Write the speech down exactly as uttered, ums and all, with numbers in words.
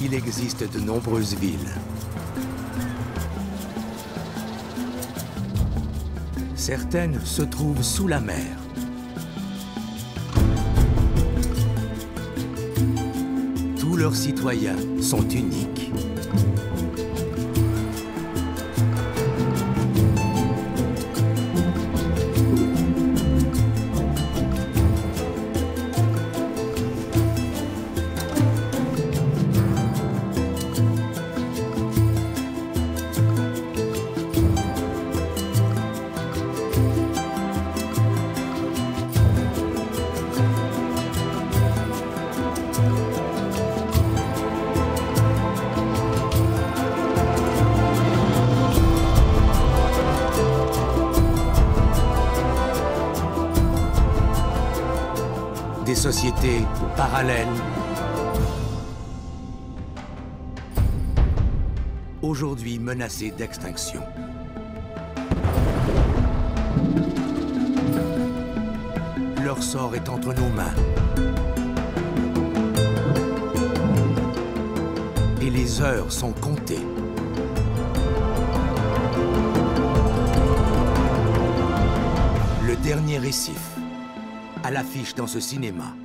il existe de nombreuses villes. Certaines se trouvent sous la mer. Tous leurs citoyens sont uniques. Des sociétés parallèles, aujourd'hui menacées d'extinction. Leur sort est entre nos mains. Et les heures sont comptées. Le dernier récif, à l'affiche dans ce cinéma.